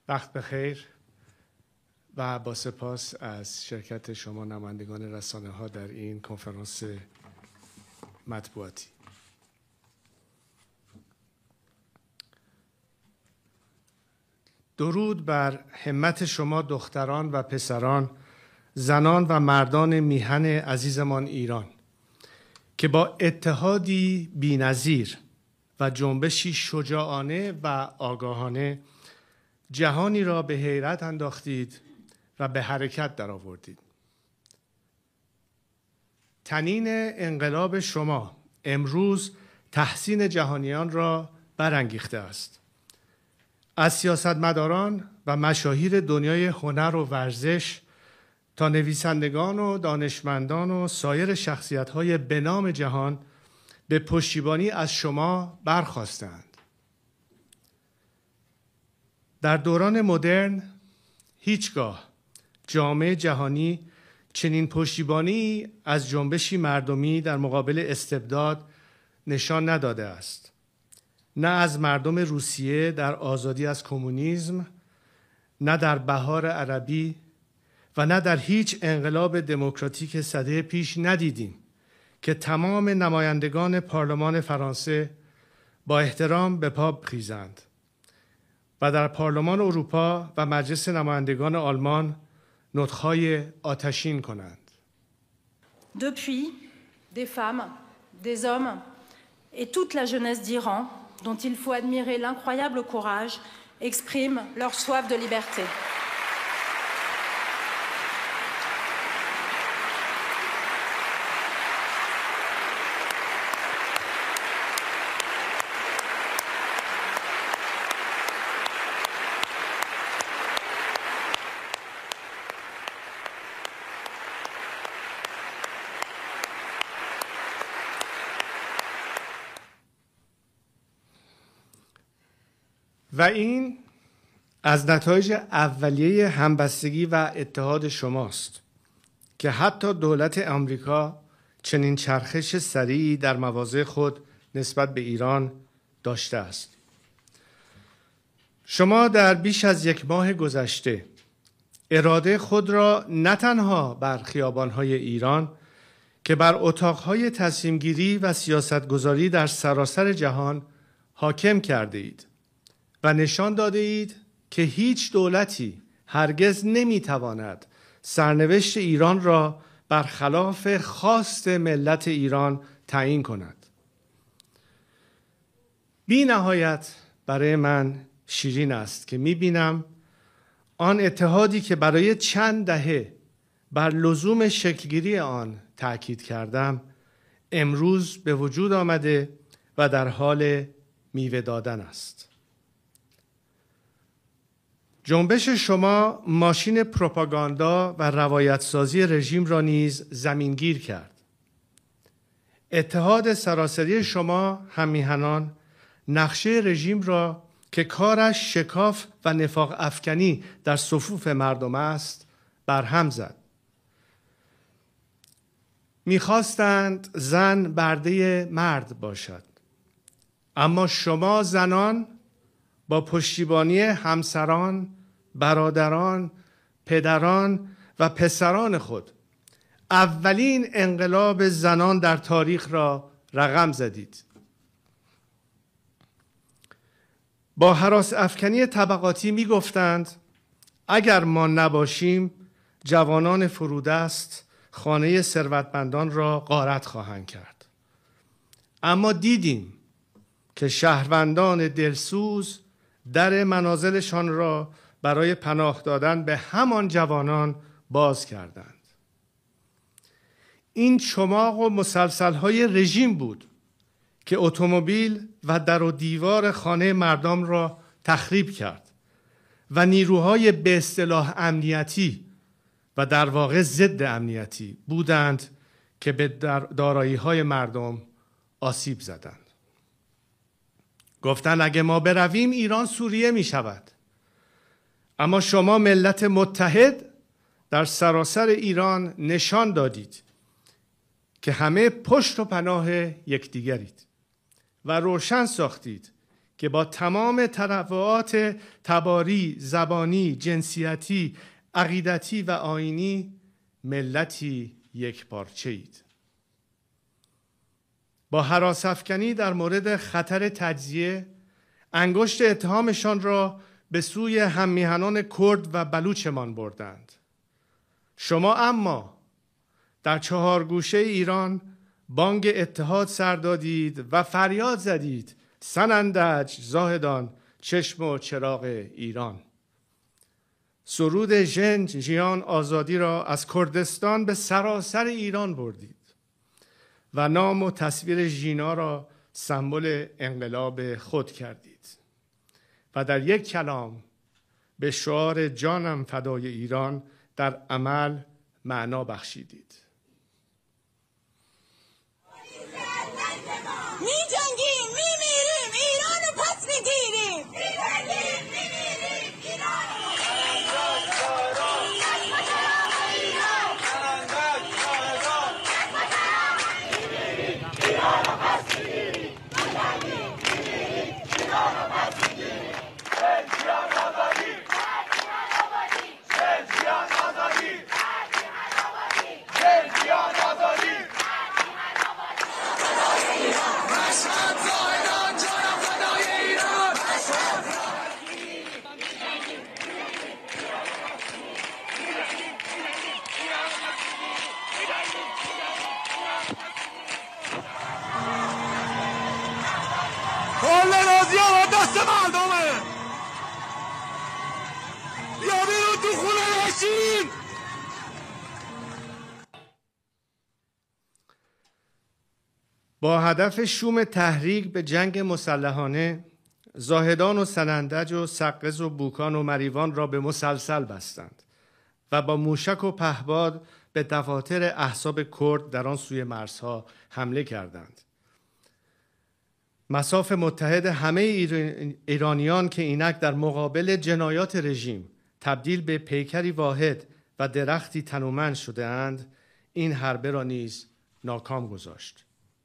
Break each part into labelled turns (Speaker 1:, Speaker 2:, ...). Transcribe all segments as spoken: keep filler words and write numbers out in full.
Speaker 1: وقت بخیر و با سپاس از شرکت شما نمایندگان رسانه ها در این کنفرانس مطبوعاتی. درود بر همت شما دختران و پسران، زنان و مردان میهن عزیزمان ایران که با اتحادی بی‌نظیر و جنبشی شجاعانه و آگاهانه جهانی را به حیرت انداختید و به حرکت درآوردید. طنین انقلاب شما امروز تحسین جهانیان را برانگیخته است. از سیاستمداران و مشاهیر دنیای هنر و ورزش تا نویسندگان و دانشمندان و سایر شخصیت‌های به نام جهان به پشتیبانی از شما برخاستند. در دوران مدرن هیچگاه جامعه جهانی چنین پشتیبانی از جنبشی مردمی در مقابل استبداد نشان نداده است. نه از مردم روسیه در آزادی از کمونیسم، نه در بهار عربی و نه در هیچ انقلاب دموکراتیک سده پیش ندیدیم که تمام نمایندگان پارلمان فرانسه با احترام به پا خیزند و در پارلمان اروپا و مجلس نمایندگان آلمان نطق‌های آتشین کنند.
Speaker 2: Depuis, des femmes, des hommes et toute la jeunesse d'Iran, dont il faut admirer l'incroyable courage, expriment leur soif de liberté.
Speaker 1: و این از نتایج اولیه همبستگی و اتحاد شماست که حتی دولت آمریکا چنین چرخش سریعی در مواضع خود نسبت به ایران داشته است. شما در بیش از یک ماه گذشته اراده خود را نه تنها بر خیابان‌های ایران که بر اتاق‌های تصمیم‌گیری و سیاست‌گذاری در سراسر جهان حاکم کرده اید و نشان داده اید که هیچ دولتی هرگز نمیتواند سرنوشت ایران را برخلاف خواست ملت ایران تعیین کند. بی نهایت برای من شیرین است که میبینم آن اتحادی که برای چند دهه بر لزوم شکلگیری آن تأکید کردم امروز به وجود آمده و در حال میوه دادن است. جنبش شما ماشین پروپاگاندا و روایتسازی رژیم را نیز زمینگیر کرد. اتحاد سراسری شما هممیهنان نقشه رژیم را که کارش شکاف و نفاق افکنی در صفوف مردم است برهم زد. می‌خواستند زن برده مرد باشد، اما شما زنان با پشتیبانی همسران، برادران، پدران و پسران خود اولین انقلاب زنان در تاریخ را رقم زدید. با هراس افکنی طبقاتی می گفتند اگر ما نباشیم جوانان فرودست خانه ثروتمندان را غارت خواهند کرد. اما دیدیم که شهروندان دلسوز در منازلشان را برای پناه دادن به همان جوانان باز کردند. این چماق و مسلسل‌های رژیم بود که اتومبیل و در و دیوار خانه مردم را تخریب کرد و نیروهای به اصطلاح امنیتی و در واقع ضد امنیتی بودند که به دارایی‌های مردم آسیب زدند. گفتند اگه ما برویم ایران سوریه می شود. اما شما ملت متحد در سراسر ایران نشان دادید که همه پشت و پناه یکدیگرید و روشن ساختید که با تمام تنوعات تباری، زبانی، جنسیتی، عقیدتی و آیینی ملتی یک پارچه اید. با هراس‌افکنی در مورد خطر تجزیه، انگشت اتهامشان را به سوی هممیهنان کرد و بلوچمان بردند. شما اما در چهار گوشه ایران بانگ اتحاد سر دادید و فریاد زدید سنندج، زاهدان، چشم و چراغ ایران. سرود ژنج ژیان آزادی را از کردستان به سراسر ایران بردید و نام و تصویر ژینا را سمبل انقلاب خود کردید و در یک کلام به شعار جانم فدای ایران در عمل معنا بخشیدید.
Speaker 3: می جنگیم، می میریم، ایران رو پس می گیریم. می جنگیم، می میریم، ایران رو
Speaker 4: کل نازی ها دست مردمه. بیا بیرون تو خونه نشین.
Speaker 1: با هدف شوم تحریک به جنگ مسلحانه، زاهدان و سنندج و سقز و بوکان و مریوان را به مسلسل بستند و با موشک و پهباد به دفاتر احزاب کرد در آن سوی مرزها حمله کردند. مصاف متحد همه ایرانیان که اینک در مقابل جنایات رژیم تبدیل به پیکری واحد و درختی تنومند شده اند، این حربه را نیز ناکام گذاشت.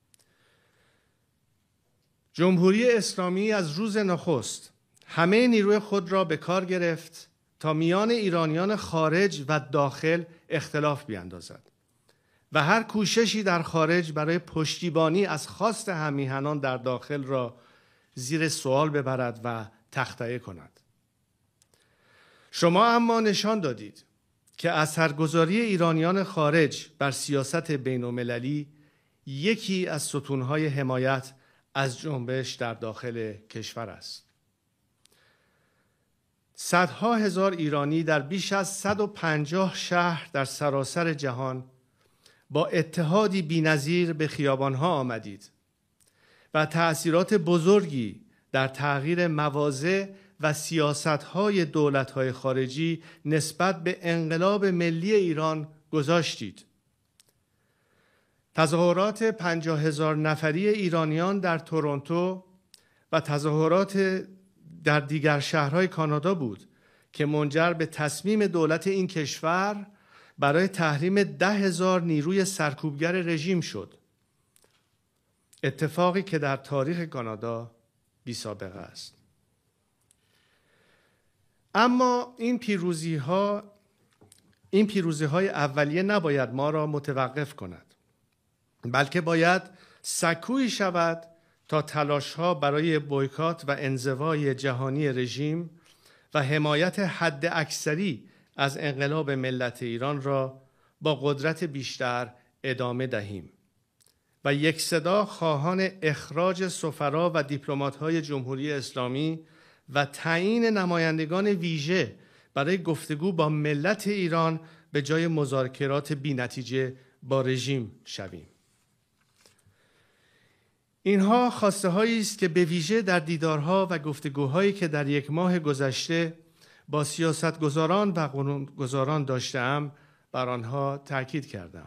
Speaker 1: جمهوری اسلامی از روز نخست همه نیروی خود را به کار گرفت تا میان ایرانیان خارج و داخل اختلاف بیندازد و هر کوششی در خارج برای پشتیبانی از خواست هممیهنان در داخل را زیر سوال ببرد و تخطئه کند. شما اما نشان دادید که اثرگذاری ایرانیان خارج بر سیاست بین‌المللی یکی از ستونهای حمایت از جنبش در داخل کشور است. صدها هزار ایرانی در بیش از صد و پنجاه شهر در سراسر جهان با اتحادی بی‌نظیر به خیابانها آمدید و تأثیرات بزرگی در تغییر مواضع و سیاست‌های دولت‌های خارجی نسبت به انقلاب ملی ایران گذاشتید. تظاهرات پنجاه هزار نفری ایرانیان در تورنتو و تظاهرات در دیگر شهرهای کانادا بود که منجر به تصمیم دولت این کشور برای تحریم ده هزار نیروی سرکوبگر رژیم شد. اتفاقی که در تاریخ کانادا بی سابقه است. اما این پیروزی ها این پیروزی های اولیه نباید ما را متوقف کند، بلکه باید سکویی شود تا تلاش ها برای بویکات و انزوای جهانی رژیم و حمایت حد اکثری از انقلاب ملت ایران را با قدرت بیشتر ادامه دهیم و یک صدا خواهان اخراج سفرا و دیپلمات‌های جمهوری اسلامی و تعیین نمایندگان ویژه برای گفتگو با ملت ایران به جای مذاکرات بی‌نتیجه با رژیم شویم. اینها خواسته هایی است که به ویژه در دیدارها و گفتگوهایی که در یک ماه گذشته با سیاستگزاران و قانونگذاران داشتم بر آنها تاکید کردم.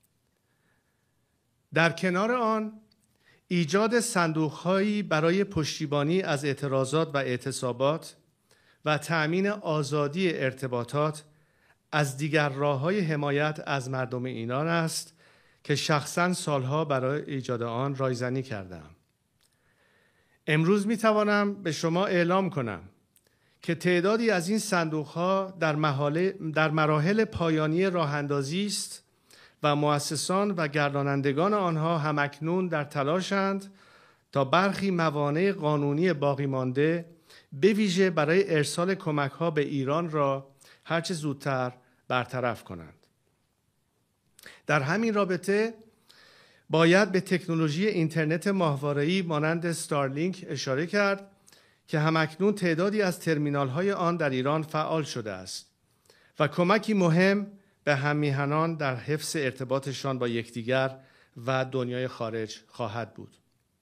Speaker 1: در کنار آن ایجاد صندوق‌هایی برای پشتیبانی از اعتراضات و اعتصابات و تأمین آزادی ارتباطات از دیگر راه‌های حمایت از مردم ایران است که شخصاً سالها برای ایجاد آن رایزنی کردم. امروز می توانم به شما اعلام کنم که تعدادی از این صندوق‌ها در, در مراحل پایانی راه‌اندازی است و مؤسسان و گردانندگان آنها همکنون در تلاشند تا برخی موانع قانونی باقی مانده به ویژه برای ارسال کمک‌ها به ایران را هرچه زودتر برطرف کنند. در همین رابطه باید به تکنولوژی اینترنت ماهواره‌ای مانند استارلینک اشاره کرد که همکنون تعدادی از ترمینال‌های آن در ایران فعال شده است و کمکی مهم به هم‌میهنان در حفظ ارتباطشان با یکدیگر و دنیای خارج خواهد بود.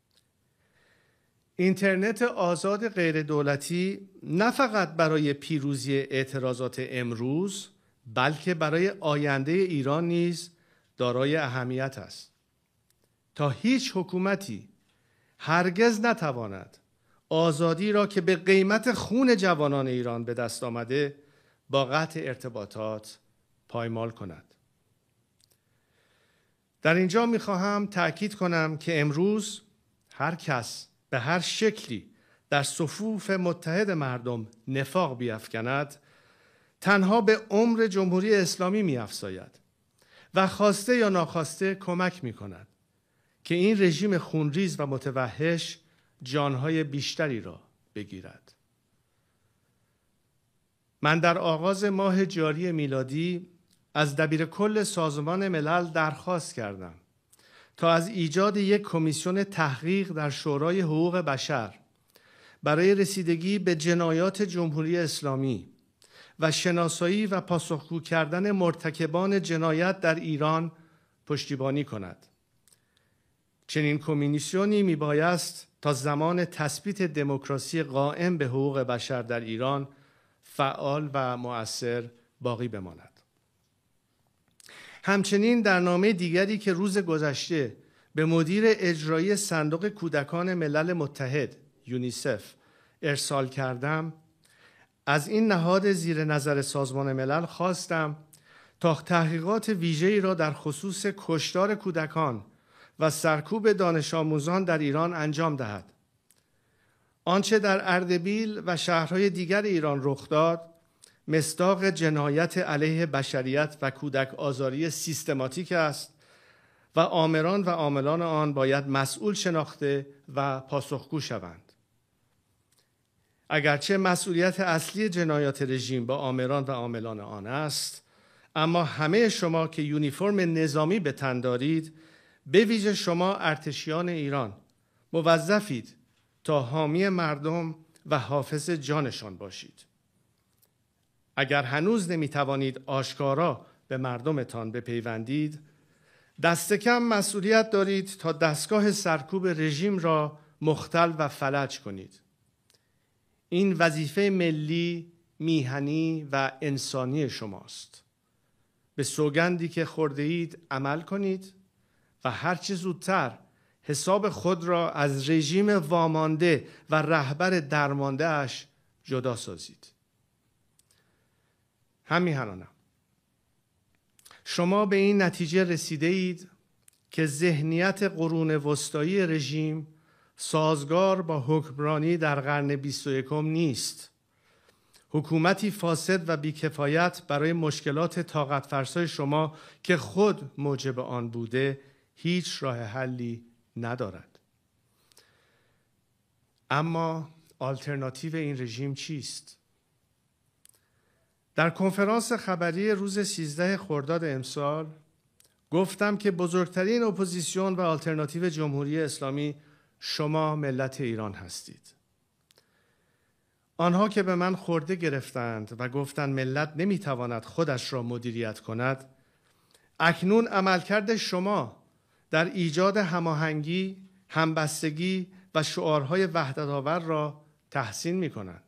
Speaker 1: اینترنت آزاد غیر دولتی نه فقط برای پیروزی اعتراضات امروز بلکه برای آینده ایران نیز دارای اهمیت است. تا هیچ حکومتی هرگز نتواند آزادی را که به قیمت خون جوانان ایران به دست آمده با قطع ارتباطات پایمال کند. در اینجا می‌خواهم تأکید کنم که امروز هر کس به هر شکلی در صفوف متحد مردم نفاق بیفکند تنها به عمر جمهوری اسلامی می‌افزاید و خواسته یا ناخواسته کمک می‌کند که این رژیم خونریز و متوحش جانهای بیشتری را بگیرد. من در آغاز ماه جاری میلادی از دبیرکل سازمان ملل درخواست کردم تا از ایجاد یک کمیسیون تحقیق در شورای حقوق بشر برای رسیدگی به جنایات جمهوری اسلامی و شناسایی و پاسخگو کردن مرتکبان جنایت در ایران پشتیبانی کند. چنین کمیسیونی میبایست تا زمان تثبیت دموکراسی قائم به حقوق بشر در ایران فعال و مؤثر باقی بماند. همچنین در نامه دیگری که روز گذشته به مدیر اجرایی صندوق کودکان ملل متحد یونیسف ارسال کردم، از این نهاد زیر نظر سازمان ملل خواستم تا تحقیقات ویژه‌ای را در خصوص کشتار کودکان و سرکوب دانش آموزان در ایران انجام دهد. آنچه در اردبیل و شهرهای دیگر ایران رخ داد، مصداق جنایت علیه بشریت و کودک آزاری سیستماتیک است و آمران و عاملان آن باید مسئول شناخته و پاسخگو شوند. اگرچه مسئولیت اصلی جنایات رژیم با آمران و عاملان آن است، اما همه شما که یونیفرم نظامی به تن دارید، به ویژه شما ارتشیان ایران، موظفید تا حامی مردم و حافظ جانشان باشید. اگر هنوز نمیتوانید آشکارا به مردمتان بپیوندید، دست کم مسئولیت دارید تا دستگاه سرکوب رژیم را مختل و فلج کنید. این وظیفه ملی، میهنی و انسانی شماست. به سوگندی که خورده اید عمل کنید و هرچه زودتر حساب خود را از رژیم وامانده و رهبر درمانده اش جدا سازید. هم‌میهنانم، شما به این نتیجه رسیده اید که ذهنیت قرون وسطایی رژیم سازگار با حکمرانی در قرن بیست و یکم نیست. حکومتی فاسد و بیکفایت برای مشکلات طاقت فرسای شما که خود موجب آن بوده هیچ راه حلی ندارد. اما آلترناتیو این رژیم چیست؟ در کنفرانس خبری روز سیزده خرداد امسال گفتم که بزرگترین اپوزیسیون و آلترناتیو جمهوری اسلامی شما ملت ایران هستید. آنها که به من خورده گرفتند و گفتند ملت نمیتواند خودش را مدیریت کند، اکنون عملکرد شما در ایجاد هماهنگی، همبستگی و شعارهای وحدت‌آور را تحسین می‌کنند.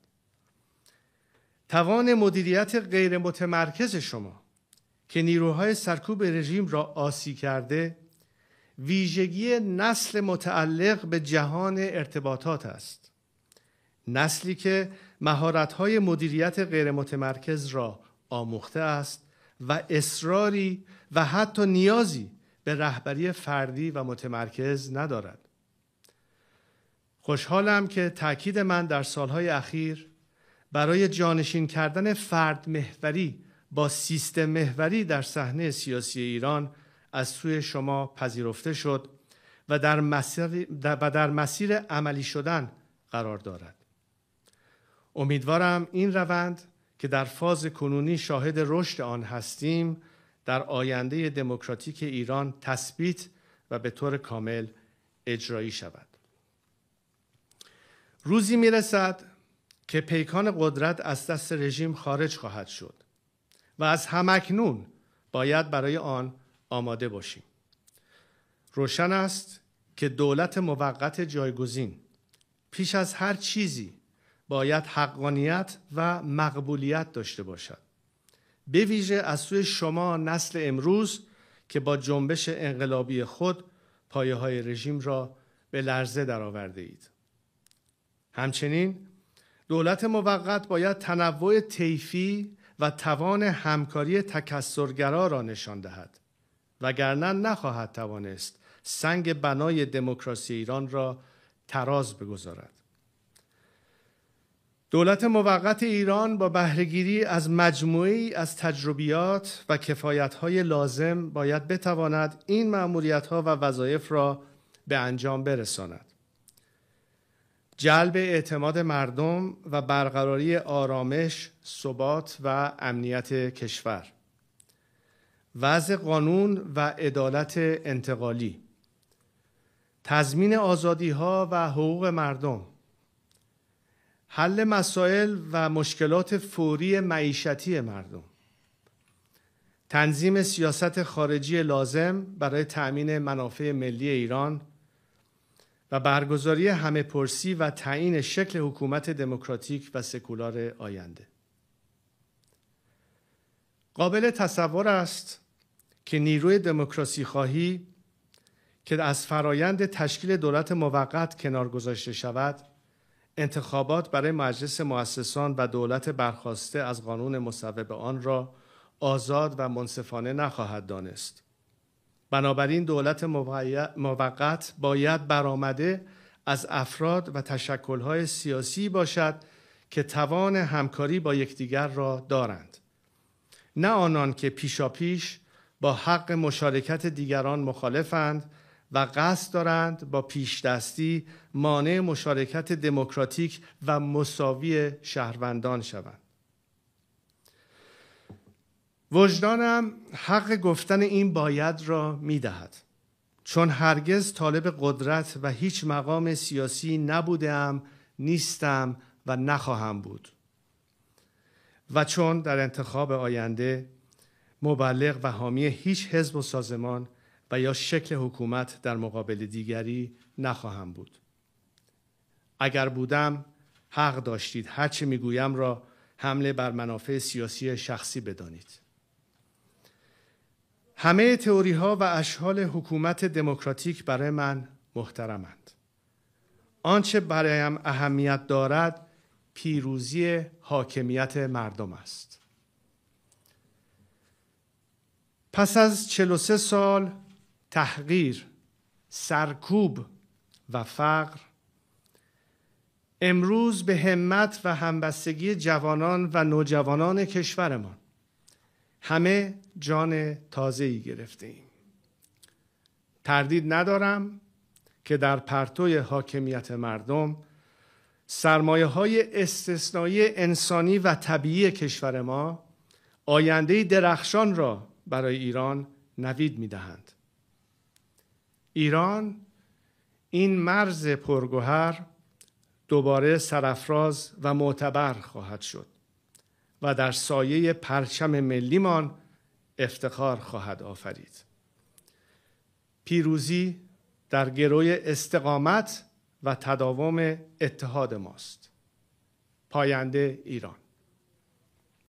Speaker 1: توان مدیریت غیر متمرکز شما که نیروهای سرکوب رژیم را عاصی کرده، ویژگی نسل متعلق به جهان ارتباطات است. نسلی که مهارت‌های مدیریت غیر متمرکز را آموخته است و اصراری و حتی نیازی به رهبری فردی و متمرکز ندارد. خوشحالم که تأکید من در سالهای اخیر برای جانشین کردن فرد محوری با سیستم محوری در صحنه سیاسی ایران از سوی شما پذیرفته شد و در مسیر, و در مسیر عملی شدن قرار دارد. امیدوارم این روند که در فاز کنونی شاهد رشد آن هستیم در آینده دموکراتیک ایران تثبیت و به طور کامل اجرایی شود. روزی میرسد که پیکان قدرت از دست رژیم خارج خواهد شد و از همکنون باید برای آن آماده باشیم. روشن است که دولت موقت جایگزین پیش از هر چیزی باید حقانیت و مقبولیت داشته باشد. به ویژه از سوی شما نسل امروز که با جنبش انقلابی خود پایه‌های رژیم را به لرزه درآورده اید. همچنین دولت موقت باید تنوع طیفی و توان همکاری تکثرگرا را نشان دهد، وگرنه نخواهد توانست سنگ بنای دموکراسی ایران را تراز بگذارد. دولت موقت ایران با بهره‌گیری از مجموعه‌ای از تجربیات و کفایت‌های لازم باید بتواند این مأموریت‌ها و وظایف را به انجام برساند. جلب اعتماد مردم و برقراری آرامش، ثبات و امنیت کشور، وضع قانون و عدالت انتقالی، تضمین آزادی‌ها و حقوق مردم، حل مسائل و مشکلات فوری معیشتی مردم، تنظیم سیاست خارجی لازم برای تأمین منافع ملی ایران و برگزاری همه‌پرسی و تعیین شکل حکومت دموکراتیک و سکولار آینده. قابل تصور است که نیروی دموکراسی خواهی که از فرایند تشکیل دولت موقت کنار گذاشته شود، انتخابات برای مجلس مؤسسان و دولت برخاسته از قانون مصوب آن را آزاد و منصفانه نخواهد دانست. بنابراین دولت موقت باید برآمده از افراد و تشکل‌های سیاسی باشد که توان همکاری با یکدیگر را دارند، نه آنان که پیشاپیش با حق مشارکت دیگران مخالفند و قصد دارند با پیشدستی مانع مشارکت دموکراتیک و مساوی شهروندان شوند. وجدانم حق گفتن این باید را می‌دهد، چون هرگز طالب قدرت و هیچ مقام سیاسی نبودم، نیستم و نخواهم بود، و چون در انتخاب آینده مبلغ و حامی هیچ حزب و سازمان و یا شکل حکومت در مقابل دیگری نخواهم بود. اگر بودم حق داشتید هرچه میگویم را حمله بر منافع سیاسی شخصی بدانید. همه تئوری ها و اشکال حکومت دموکراتیک برای من محترمند. آنچه برایم اهمیت دارد پیروزی حاکمیت مردم است. پس از چهل و سه سال تحقیر، سرکوب و فقر، امروز به همت و همبستگی جوانان و نوجوانان کشورمان همه جان تازه‌ای گرفته‌ایم. تردید ندارم که در پرتو حاکمیت مردم سرمایه‌های استثنایی انسانی و طبیعی کشور ما آینده‌ای درخشان را برای ایران نوید می‌دهند. ایران این مرز پرگوهر دوباره سرافراز و معتبر خواهد شد و در سایه پرچم ملیمان افتخار خواهد آفرید. پیروزی در گروی استقامت و تداوم اتحاد ماست. پاینده ایران.